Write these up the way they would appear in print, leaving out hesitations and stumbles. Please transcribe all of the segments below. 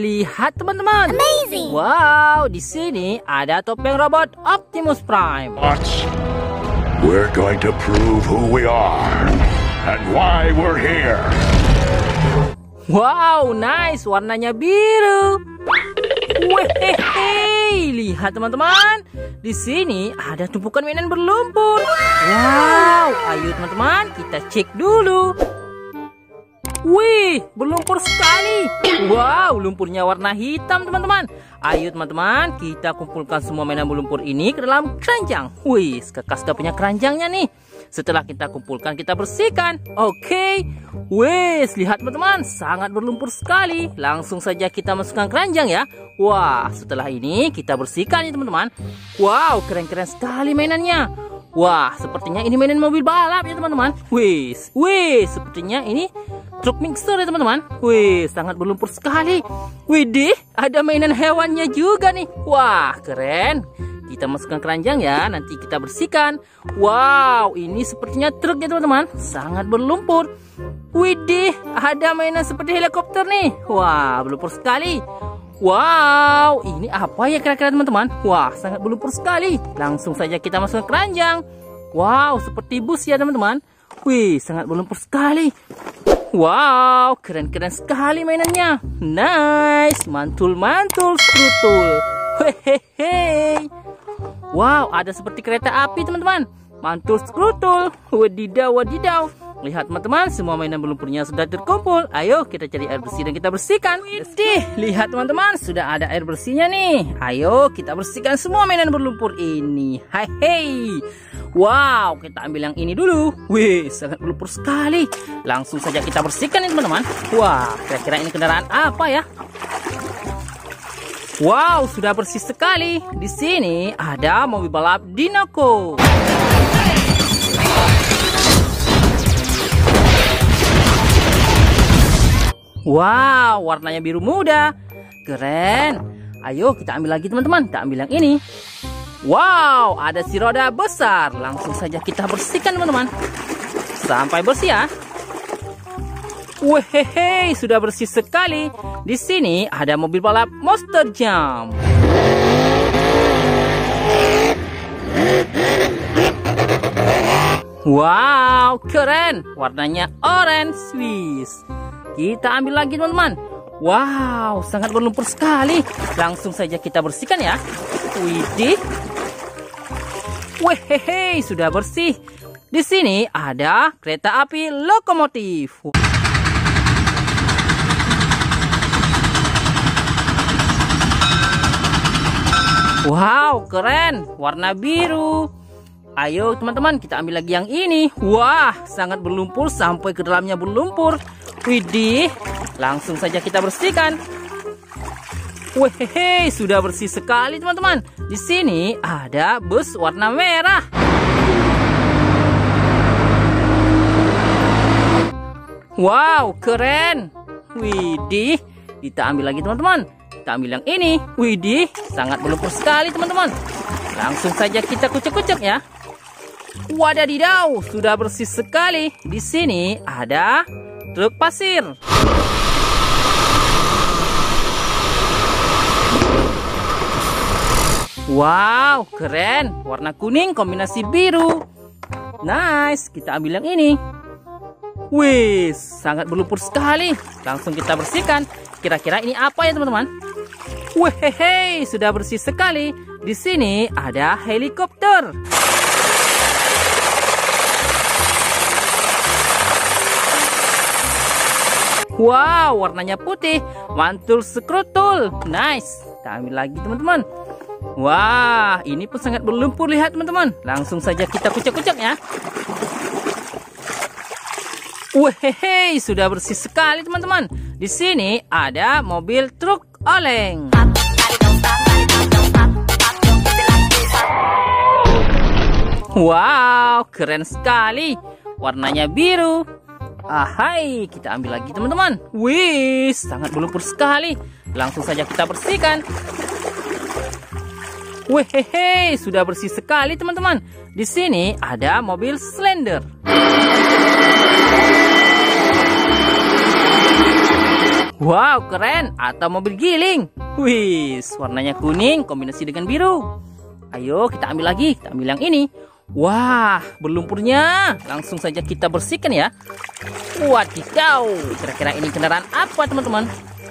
lihat teman-teman. Amazing. Wow, di sini ada topeng robot Optimus Prime. But we're going to prove who we are and why we're here. Wow, nice, warnanya biru. Wehehe, lihat teman-teman. Di sini ada tumpukan mainan berlumpur. Wow, ayo teman-teman kita cek dulu. Wih, berlumpur sekali. Wow, lumpurnya warna hitam teman-teman. Ayo teman-teman, kita kumpulkan semua mainan berlumpur ini ke dalam keranjang. Wih, kakak sudah punya keranjangnya nih. Setelah kita kumpulkan, kita bersihkan. Oke. Wih, lihat teman-teman, sangat berlumpur sekali. Langsung saja kita masukkan keranjang ya. Wah, setelah ini kita bersihkan ya teman-teman. Wow, keren-keren sekali mainannya. Wah, sepertinya ini mainan mobil balap ya teman-teman. Wih, sepertinya ini truk mixer ya teman-teman. Wih, sangat berlumpur sekali. Widih, ada mainan hewannya juga nih. Wah, keren. Kita masukkan keranjang ya, nanti kita bersihkan. Wow, ini sepertinya truk ya teman-teman. Sangat berlumpur. Widih, ada mainan seperti helikopter nih. Wah, berlumpur sekali. Wow, ini apa ya kira-kira teman-teman? Wah, sangat berlumpur sekali. Langsung saja kita masukkan keranjang. Wow, seperti bus ya teman-teman. Wih, sangat berlumpur sekali. Wow, keren-keren sekali mainannya. Nice, mantul-mantul skrutul. Hehehe. Wow, ada seperti kereta api teman-teman. Mantul skrutul. Wadidaw, wadidaw. Lihat teman-teman, semua mainan berlumpurnya sudah terkumpul. Ayo kita cari air bersih dan kita bersihkan. Widih, lihat teman-teman, sudah ada air bersihnya nih. Ayo kita bersihkan semua mainan berlumpur ini. Hai. Wow, kita ambil yang ini dulu. Wih, sangat berlumpur sekali. Langsung saja kita bersihkan nih teman-teman. Wah, kira-kira ini kendaraan apa ya? Wow, sudah bersih sekali. Di sini ada mobil balap Dinoco. Wow, warnanya biru muda. Keren. Ayo kita ambil lagi teman-teman. Kita ambil yang ini. Wow, ada si roda besar. Langsung saja kita bersihkan teman-teman. Sampai bersih ya. Wehehe, sudah bersih sekali. Di sini ada mobil balap Monster Jam. Wow, keren. Warnanya orange Swiss. Kita ambil lagi teman-teman. Wow, sangat berlumpur sekali. Langsung saja kita bersihkan ya. Widih. Wehehe, sudah bersih. Di sini ada kereta api lokomotif. Wow, keren. Warna biru. Ayo teman-teman, kita ambil lagi yang ini. Wah, sangat berlumpur sampai ke dalamnya berlumpur. Widih, langsung saja kita bersihkan. Wehehe, sudah bersih sekali teman-teman. Di sini ada bus warna merah. Wow, keren. Widih, kita ambil lagi teman-teman. Kita ambil yang ini. Widih, sangat berlumpur sekali teman-teman. Langsung saja kita kucek-kucek ya. Wadadidaw, sudah bersih sekali. Di sini ada truk pasir. Wow, keren. Warna kuning kombinasi biru. Nice, kita ambil yang ini. Wih, sangat berlumpur sekali. Langsung kita bersihkan. Kira-kira ini apa ya teman-teman? Wehehe, sudah bersih sekali. Di sini ada helikopter. Wow, warnanya putih. Mantul skrutul. Nice. Kita ambil lagi teman-teman. Wah, ini pun sangat berlumpur. Lihat teman-teman. Langsung saja kita kucek-kucek ya. Wehehe, sudah bersih sekali teman-teman. Di sini ada mobil truk oleng. Wow, keren sekali. Warnanya biru. Ahai, kita ambil lagi teman-teman. Wih, sangat berlumpur sekali. Langsung saja kita bersihkan. Wehehe, sudah bersih sekali teman-teman. Di sini ada mobil Slender. Wow, keren. Atau mobil giling. Wih, warnanya kuning kombinasi dengan biru. Ayo kita ambil lagi. Kita ambil yang ini. Wah, berlumpurnya. Langsung saja kita bersihkan ya. Wadidaw. Kira-kira ini kendaraan apa teman-teman?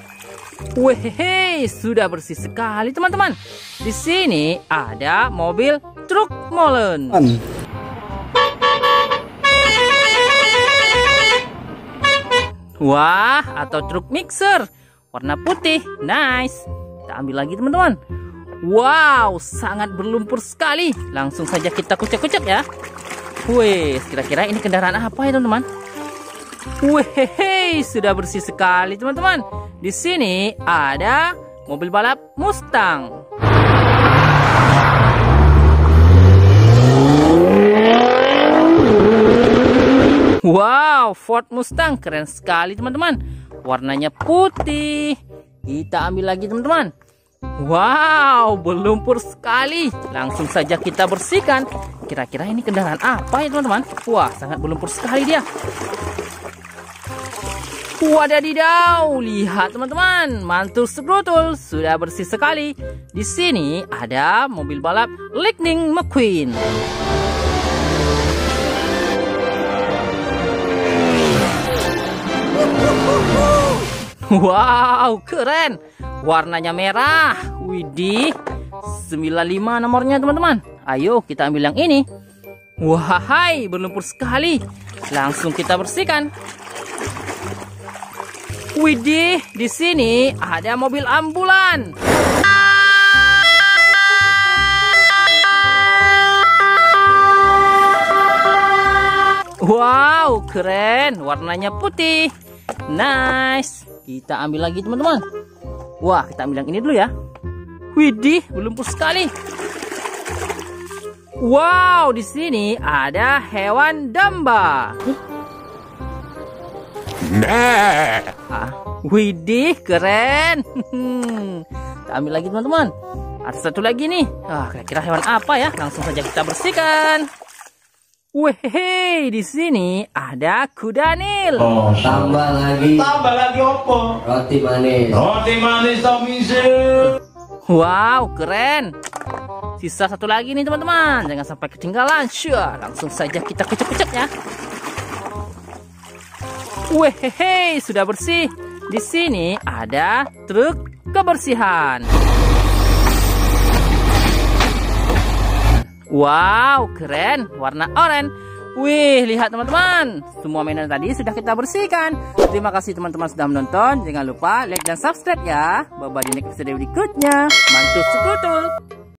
Wih, sudah bersih sekali teman-teman. Di sini ada mobil truk molen. Wah, atau truk mixer warna putih. Nice. Kita ambil lagi teman-teman. Wow, sangat berlumpur sekali. Langsung saja kita kucek-kucek ya. Wih, kira-kira ini kendaraan apa ya teman-teman? Wih, sudah bersih sekali teman-teman. Di sini ada mobil balap Mustang. Wow, Ford Mustang keren sekali teman-teman. Warnanya putih. Kita ambil lagi teman-teman. Wow, berlumpur sekali. Langsung saja kita bersihkan. Kira-kira ini kendaraan apa ya teman-teman? Wah, sangat berlumpur sekali dia. Wadadidaw, lihat teman-teman, mantul sekrutul, sudah bersih sekali. Di sini ada mobil balap Lightning McQueen. Wow, keren. Warnanya merah. Widih, 95 nomornya teman-teman. Ayo kita ambil yang ini. Wahai, berlumpur sekali. Langsung kita bersihkan. Widih, di sini ada mobil ambulan. Wow, keren. Warnanya putih. Nice. Kita ambil lagi teman-teman. Wah, kita ambil yang ini dulu ya. Widih, berlumpur sekali. Wow, di sini ada hewan domba. Nah. Widih, keren. Kita ambil lagi teman-teman. Ada satu lagi nih. Kira-kira hewan apa ya? Langsung saja kita bersihkan. Wih, di sini ada kuda Nil. Oh, tambah lagi. Tambah lagi apa? Roti manis. Roti manis tomisil. Wow, keren. Sisa satu lagi nih teman-teman. Jangan sampai ketinggalan. Syah, langsung saja kita kucek-kucek ya. Wih, sudah bersih. Di sini ada truk kebersihan. Wow, keren. Warna oranye. Wih, lihat teman-teman. Semua mainan tadi sudah kita bersihkan. Terima kasih teman-teman sudah menonton. Jangan lupa like dan subscribe ya. Bye-bye di next video berikutnya. Mantul sekutul.